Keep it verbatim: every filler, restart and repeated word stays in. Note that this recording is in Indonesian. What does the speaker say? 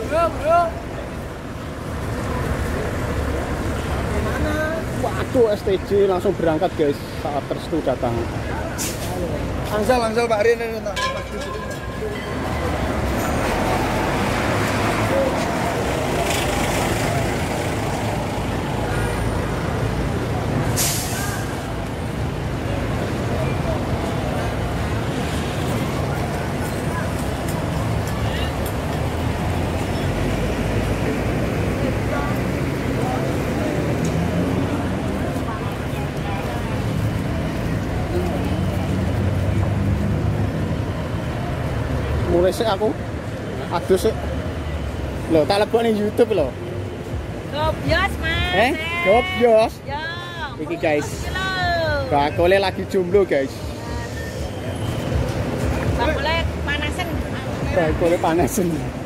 bro, bro. Waduh, S T J langsung berangkat guys saat Restu datang. Langsung, langsung Pak Rin ini. Mulai sih aku adus sih loh, tak lebok nih YouTube loh. Gobyos mas. Eh, gobyos. Ya. Iki guys, bakule lagi jomblo guys. Bakule panasan. Bakule panasan.